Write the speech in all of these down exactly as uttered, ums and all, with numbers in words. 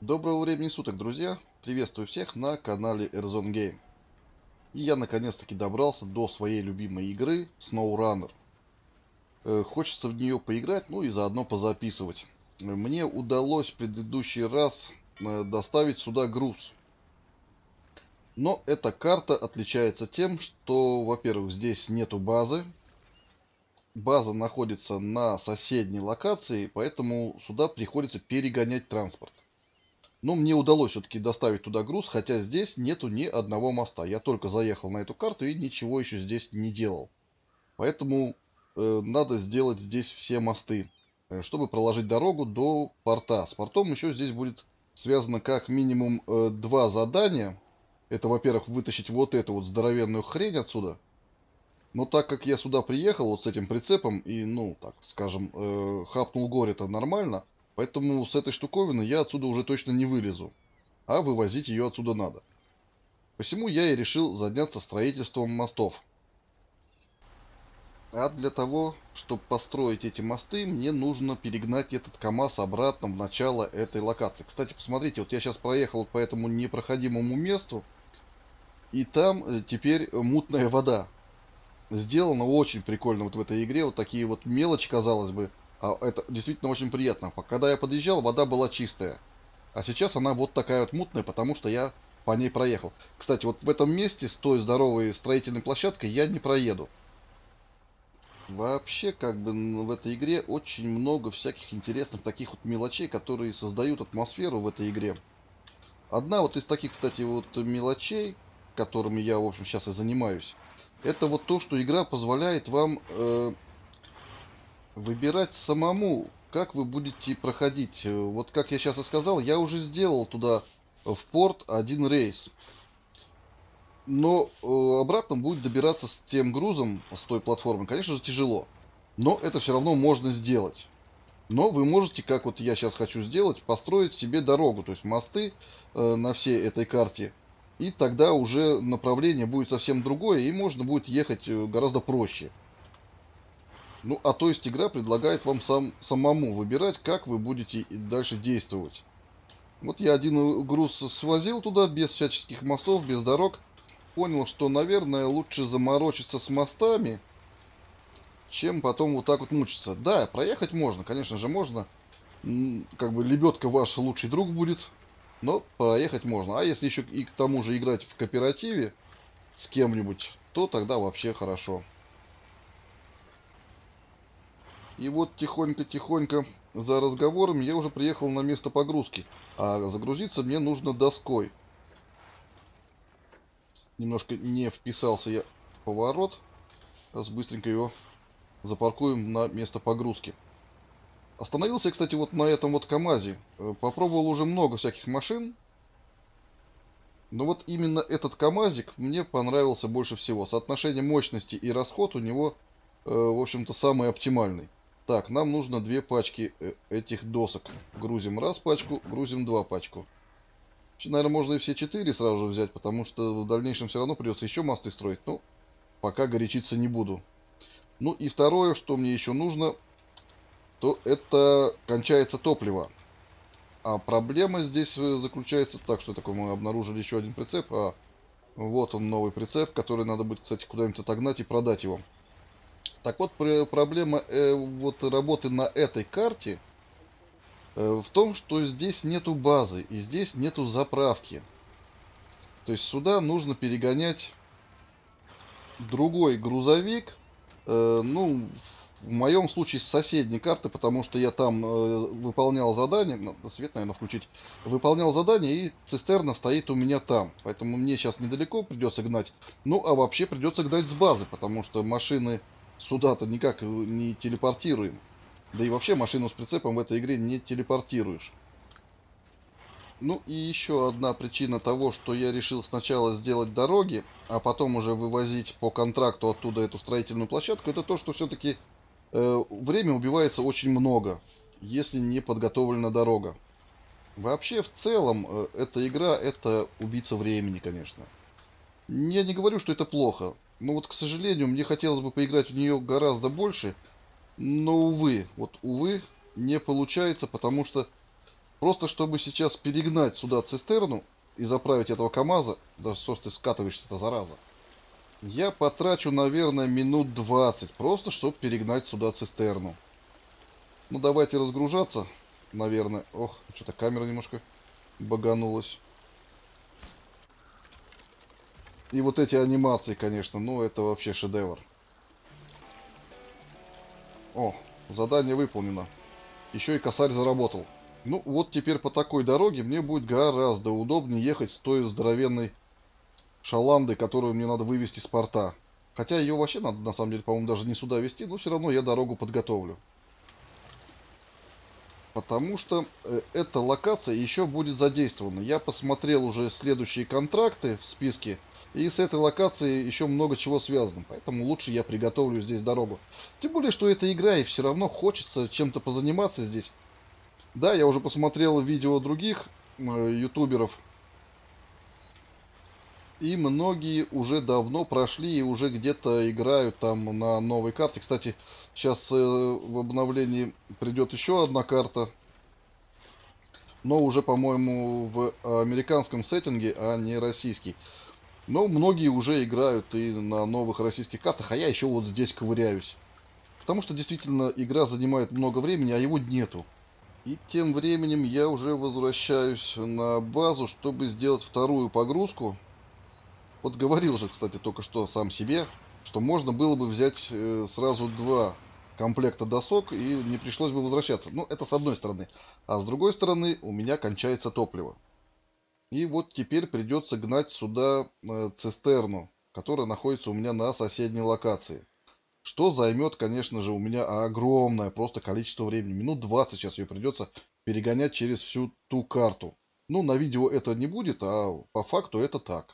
Доброго времени суток, друзья! Приветствую всех на канале Airzone Game. И я наконец-таки добрался до своей любимой игры SnowRunner. Э, Хочется в нее поиграть, ну и заодно позаписывать. Э, Мне удалось в предыдущий раз э, доставить сюда груз. Но эта карта отличается тем, что, во-первых, здесь нету базы. База находится на соседней локации, поэтому сюда приходится перегонять транспорт. Но мне удалось все-таки доставить туда груз, хотя здесь нету ни одного моста. Я только заехал на эту карту и ничего еще здесь не делал. Поэтому э, надо сделать здесь все мосты, э, чтобы проложить дорогу до порта. С портом еще здесь будет связано как минимум э, два задания. Это, во-первых, вытащить вот эту вот здоровенную хрень отсюда. Но так как я сюда приехал вот с этим прицепом и, ну, так скажем, э, хапнул горе-то нормально, поэтому с этой штуковины я отсюда уже точно не вылезу, а вывозить ее отсюда надо. Посему я и решил заняться строительством мостов. А для того, чтобы построить эти мосты, мне нужно перегнать этот КАМАЗ обратно в начало этой локации. Кстати, посмотрите, вот я сейчас проехал по этому непроходимому месту, и там э, теперь мутная вода. Сделано очень прикольно вот в этой игре, вот такие вот мелочи, казалось бы, а это действительно очень приятно. Когда я подъезжал, вода была чистая. А сейчас она вот такая вот мутная, потому что я по ней проехал. Кстати, вот в этом месте с той здоровой строительной площадкой я не проеду. Вообще, как бы н- в этой игре очень много всяких интересных таких вот мелочей, которые создают атмосферу в этой игре. Одна вот из таких, кстати, вот мелочей, которыми я, в общем, сейчас и занимаюсь, это вот то, что игра позволяет вам э, выбирать самому, как вы будете проходить. Э, Вот как я сейчас и сказал, я уже сделал туда в порт один рейс. Но э, обратно будет добираться с тем грузом, с той платформы, конечно же, тяжело. Но это все равно можно сделать. Но вы можете, как вот я сейчас хочу сделать, построить себе дорогу, то есть мосты э, на всей этой карте. И тогда уже направление будет совсем другое, и можно будет ехать э, гораздо проще. Ну, а то есть игра предлагает вам сам, самому выбирать, как вы будете и дальше действовать. Вот я один э, груз свозил туда без всяческих мостов, без дорог. Понял, что, наверное, лучше заморочиться с мостами, чем потом вот так вот мучиться. Да, проехать можно, конечно же, можно. М, Как бы лебедка ваш лучший друг будет, но проехать можно. А если еще и к тому же играть в кооперативе с кем-нибудь, то тогда вообще хорошо. И вот тихонько-тихонько за разговором я уже приехал на место погрузки. А загрузиться мне нужно доской. Немножко не вписался я в поворот. Сейчас быстренько его запаркуем на место погрузки. Остановился я, кстати, вот на этом вот КамАЗе. Э, Попробовал уже много всяких машин. Но вот именно этот КамАЗик мне понравился больше всего. Соотношение мощности и расход у него, э, в общем-то, самый оптимальный. Так, нам нужно две пачки э, этих досок. Грузим раз пачку, грузим два пачку. Вообще, наверное, можно и все четыре сразу же взять, потому что в дальнейшем все равно придется еще мосты строить. Ну, пока горячиться не буду. Ну и второе, что мне еще нужно, то это кончается топливо. А проблема здесь э, заключается так, что такое, мы обнаружили еще один прицеп. А вот он, новый прицеп, который надо будет, кстати, куда-нибудь отогнать и продать его. Так вот, пр- проблема э, вот работы на этой карте э, в том, что здесь нету базы и здесь нету заправки. То есть сюда нужно перегонять другой грузовик, э, ну, в моем случае с соседней карты, потому что я там э, выполнял задание, надо свет, наверное, включить, выполнял задание, и цистерна стоит у меня там, поэтому мне сейчас недалеко придется гнать, ну, а вообще придется гнать с базы, потому что машины сюда-то никак не телепортируем, да и вообще машину с прицепом в этой игре не телепортируешь. Ну и еще одна причина того, что я решил сначала сделать дороги, а потом уже вывозить по контракту оттуда эту строительную площадку, это то, что все-таки э, время убивается очень много, если не подготовлена дорога. Вообще, в целом, э, эта игра — это убийца времени, конечно. Я не говорю, что это плохо, но вот, к сожалению, мне хотелось бы поиграть в нее гораздо больше, но, увы, вот, увы, не получается, потому что Просто чтобы сейчас перегнать сюда цистерну и заправить этого КамАЗа, да что ж ты скатываешься-то, зараза, я потрачу, наверное, минут двадцать, просто чтобы перегнать сюда цистерну. Ну, давайте разгружаться, наверное. Ох, что-то камера немножко баганулась. И вот эти анимации, конечно, ну, это вообще шедевр. О, задание выполнено. Еще и косарь заработал. Ну, вот теперь по такой дороге мне будет гораздо удобнее ехать с той здоровенной шаландой, которую мне надо вывести с порта. Хотя ее вообще надо, на самом деле, по-моему, даже не сюда везти, но все равно я дорогу подготовлю. Потому что э, эта локация еще будет задействована. Я посмотрел уже следующие контракты в списке, и с этой локацией еще много чего связано. Поэтому лучше я приготовлю здесь дорогу. Тем более, что это игра, и все равно хочется чем-то позаниматься здесь. Да, я уже посмотрел видео других э, ютуберов, и многие уже давно прошли и уже где-то играют там на новой карте. Кстати, сейчас э, в обновлении придет еще одна карта, но уже, по-моему, в американском сеттинге, а не российский. Но многие уже играют и на новых российских картах, а я еще вот здесь ковыряюсь. Потому что действительно игра занимает много времени, а его нету. И тем временем я уже возвращаюсь на базу, чтобы сделать вторую погрузку. Вот говорил же, кстати, только что сам себе, что можно было бы взять э, сразу два комплекта досок и не пришлось бы возвращаться. Ну, это с одной стороны. А с другой стороны, у меня кончается топливо. И вот теперь придется гнать сюда э, цистерну, которая находится у меня на соседней локации. Что займет, конечно же, у меня огромное просто количество времени. Минут двадцать сейчас ее придется перегонять через всю ту карту. Ну, на видео это не будет, а по факту это так.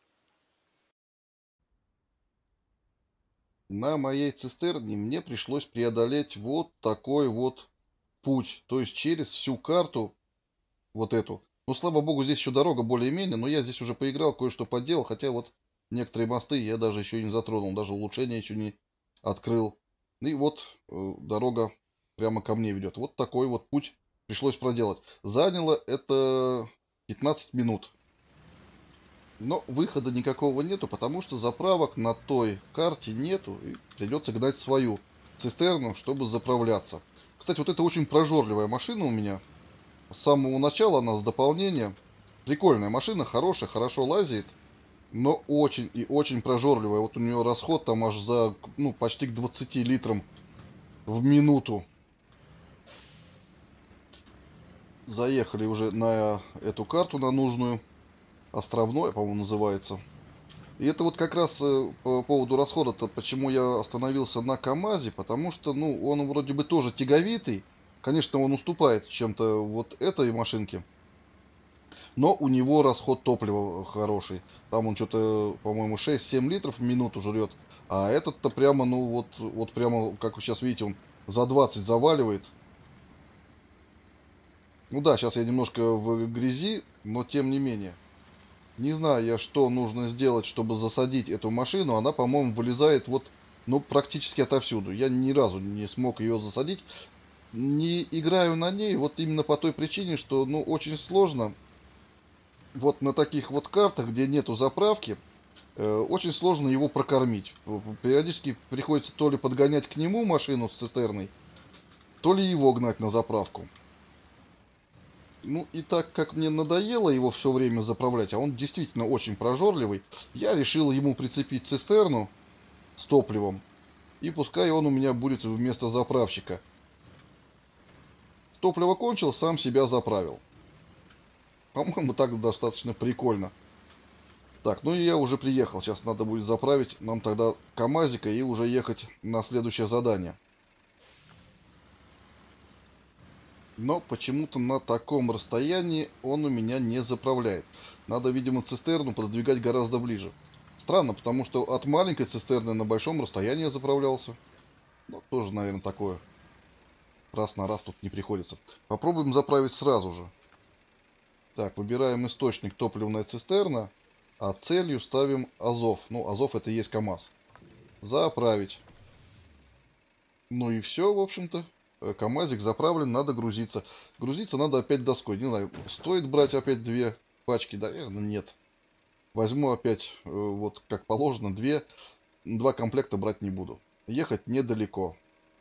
На моей цистерне мне пришлось преодолеть вот такой вот путь. То есть через всю карту вот эту. Ну, слава богу, здесь еще дорога более-менее, но я здесь уже поиграл, кое-что поделал, хотя вот некоторые мосты я даже еще и не затронул, даже улучшения еще не открыл. И вот э, дорога прямо ко мне ведет. Вот такой вот путь пришлось проделать. Заняло это пятнадцать минут. Но выхода никакого нету, потому что заправок на той карте нету, и придется гнать свою цистерну, чтобы заправляться. Кстати, вот это очень прожорливая машина у меня. С самого начала она с дополнения. Прикольная машина, хорошая, хорошо лазит, но очень и очень прожорливая. Вот у нее расход там аж за, ну, почти к двадцати литрам в минуту. Заехали уже на эту карту, на нужную. Островной, по-моему, называется. И это вот как раз э, по поводу расхода-то, почему я остановился на КамАЗе, потому что, ну, он вроде бы тоже тяговитый. Конечно, он уступает чем-то вот этой машинке. Но у него расход топлива хороший. Там он что-то, по-моему, шесть-семь литров в минуту жрет. А этот-то прямо, ну вот, вот прямо, как вы сейчас видите, он за двадцать заваливает. Ну да, сейчас я немножко в грязи, но тем не менее. Не знаю я, что нужно сделать, чтобы засадить эту машину. Она, по-моему, вылезает вот, ну, практически отовсюду. Я ни разу не смог ее засадить. Не играю на ней вот именно по той причине, что, ну, очень сложно. Вот на таких вот картах, где нету заправки, э, очень сложно его прокормить. Периодически приходится то ли подгонять к нему машину с цистерной, то ли его гнать на заправку. Ну и так как мне надоело его все время заправлять, а он действительно очень прожорливый, я решил ему прицепить цистерну с топливом, и пускай он у меня будет вместо заправщика. Топливо кончил, сам себя заправил. По-моему, так достаточно прикольно. Так, ну и я уже приехал. Сейчас надо будет заправить нам тогда КамАЗика и уже ехать на следующее задание. Но почему-то на таком расстоянии он у меня не заправляет. Надо, видимо, цистерну пододвигать гораздо ближе. Странно, потому что от маленькой цистерны на большом расстоянии я заправлялся. Ну, тоже, наверное, такое. Раз на раз тут не приходится. Попробуем заправить сразу же. Так, выбираем источник топливная цистерна, а целью ставим Азов. Ну, Азов это и есть КамАЗ. Заправить. Ну и все, в общем-то. э, КамАЗик заправлен, надо грузиться. Грузиться надо опять доской. Не знаю, стоит брать опять две пачки? Наверное, нет. Возьму опять, э, вот как положено, две, два комплекта брать не буду. Ехать недалеко.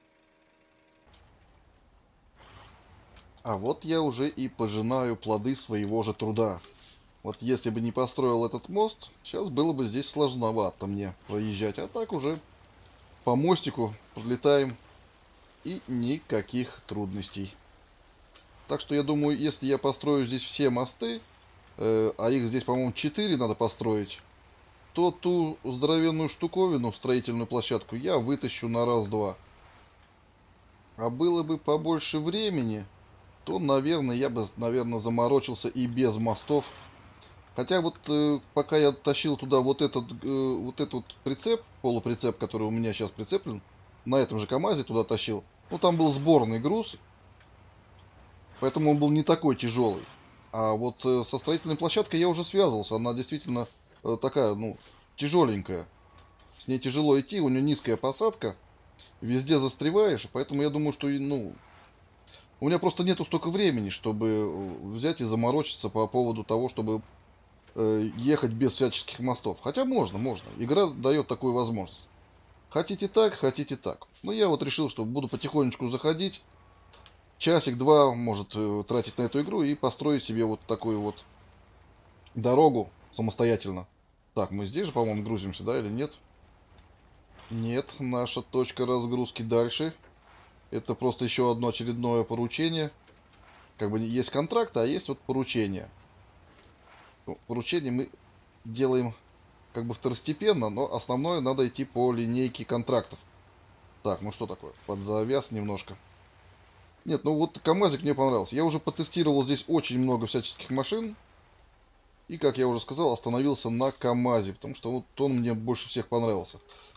А вот я уже и пожинаю плоды своего же труда. Вот если бы не построил этот мост, сейчас было бы здесь сложновато мне проезжать. А так уже по мостику пролетаем, и никаких трудностей. Так что я думаю, если я построю здесь все мосты, э, а их здесь, по-моему, четыре надо построить, то ту здоровенную штуковину, строительную площадку, я вытащу на раз-два. А было бы побольше времени, то, наверное, я бы, наверное, заморочился и без мостов. Хотя вот э, пока я тащил туда вот этот, э, вот этот прицеп, полуприцеп, который у меня сейчас прицеплен, на этом же КамАЗе туда тащил, ну там был сборный груз, поэтому он был не такой тяжелый. А вот э, со строительной площадкой я уже связывался, она действительно э, такая, ну, тяжеленькая. С ней тяжело идти, у нее низкая посадка, везде застреваешь, поэтому я думаю, что, ну, у меня просто нету столько времени, чтобы э, взять и заморочиться по поводу того, чтобы э, ехать без всяческих мостов. Хотя можно, можно. Игра дает такую возможность. Хотите так, хотите так. Но я вот решил, что буду потихонечку заходить. Часик-два, может, э, тратить на эту игру и построить себе вот такую вот дорогу самостоятельно. Так, мы здесь же, по-моему, грузимся, да, или нет? Нет, наша точка разгрузки дальше. Это просто еще одно очередное поручение. Как бы есть контракт, а есть вот поручение. Ну, поручение мы делаем как бы второстепенно, но основное надо идти по линейке контрактов. Так, ну что такое? Подзавяз немножко. Нет, ну вот КамАЗик мне понравился. Я уже потестировал здесь очень много всяческих машин. И, как я уже сказал, остановился на КамАЗе, потому что вот он мне больше всех понравился.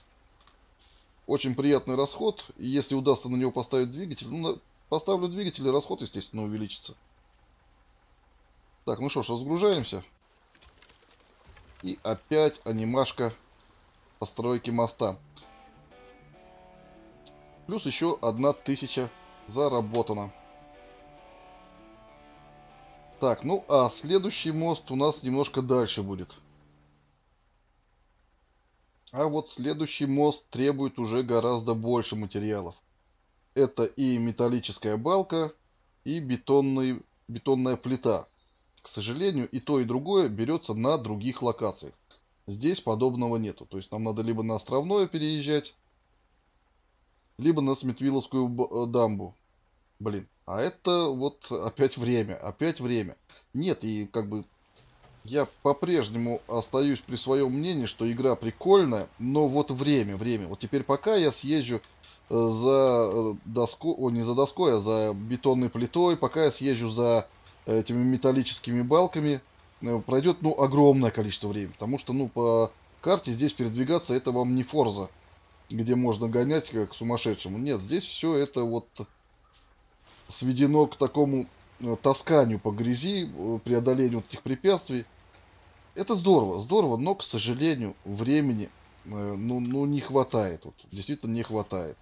Очень приятный расход. И если удастся на него поставить двигатель, ну, на... поставлю двигатель, и расход, естественно, увеличится. Так, ну что ж, разгружаемся. И опять анимашка постройки моста. Плюс еще одна тысяча заработана. Так, ну а следующий мост у нас немножко дальше будет. А вот следующий мост требует уже гораздо больше материалов. Это и металлическая балка, и бетонный, бетонная плита. К сожалению, и то, и другое берется на других локациях. Здесь подобного нету. То есть нам надо либо на Островное переезжать, либо на Сметвилловскую дамбу. Блин, а это вот опять время, опять время. Нет, и как бы я по-прежнему остаюсь при своем мнении, что игра прикольная, но вот время, время. Вот теперь пока я съезжу э, за доской, о, не за доской, а за бетонной плитой, пока я съезжу за этими металлическими балками, э, пройдет, ну, огромное количество времени. Потому что, ну, по карте здесь передвигаться это вам не Форза, где можно гонять как сумасшедшему. Нет, здесь все это вот сведено к такому э, тасканию по грязи, э, преодолению вот этих препятствий. Это здорово, здорово, но, к сожалению, времени э, ну, ну не хватает. Вот, действительно не хватает.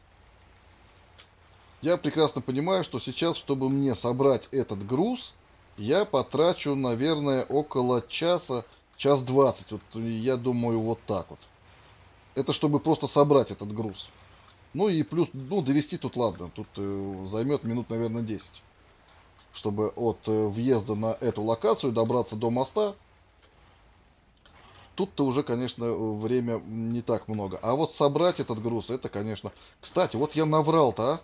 Я прекрасно понимаю, что сейчас, чтобы мне собрать этот груз, я потрачу, наверное, около часа, час двадцать. Вот, я думаю, вот так вот. Это чтобы просто собрать этот груз. Ну и плюс, ну, довести тут, ладно, тут э, займет минут, наверное, десять. Чтобы от э, въезда на эту локацию добраться до моста. Тут-то уже, конечно, время не так много. А вот собрать этот груз, это, конечно... Кстати, вот я наврал-то, а?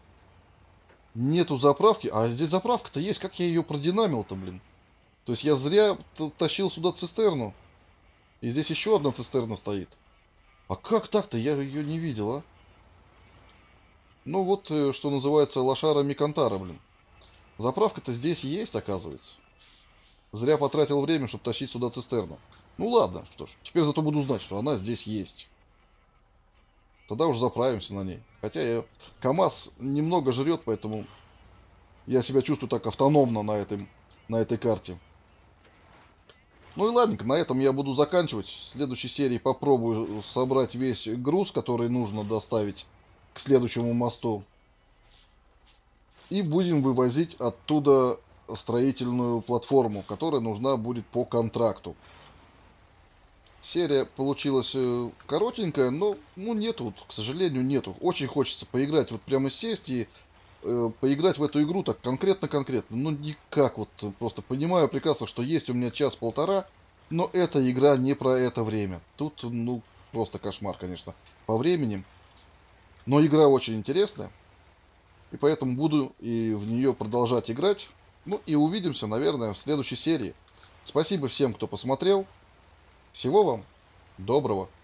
Нету заправки. А здесь заправка-то есть. Как я ее продинамил-то, блин? То есть я зря тащил сюда цистерну. И здесь еще одна цистерна стоит. А как так-то? Я ее не видел, а? Ну вот, э, что называется, лошара Микантара, блин. Заправка-то здесь есть, оказывается. Зря потратил время, чтобы тащить сюда цистерну. Ну ладно, что ж. Теперь зато буду знать, что она здесь есть. Тогда уже заправимся на ней. Хотя я... КамАЗ немного жрет, поэтому я себя чувствую так автономно на, этом, на этой карте. Ну и ладненько, на этом я буду заканчивать. В следующей серии попробую собрать весь груз, который нужно доставить к следующему мосту. И будем вывозить оттуда строительную платформу, которая нужна будет по контракту. Серия получилась э, коротенькая, но ну нету, вот, к сожалению, нету. Очень хочется поиграть, вот прямо сесть и э, поиграть в эту игру так конкретно-конкретно. Ну никак, вот э, просто понимаю прекрасно, что есть у меня час-полтора, но эта игра не про это время. Тут, ну, просто кошмар, конечно, по времени. Но игра очень интересная, и поэтому буду и в нее продолжать играть. Ну и увидимся, наверное, в следующей серии. Спасибо всем, кто посмотрел. Всего вам доброго.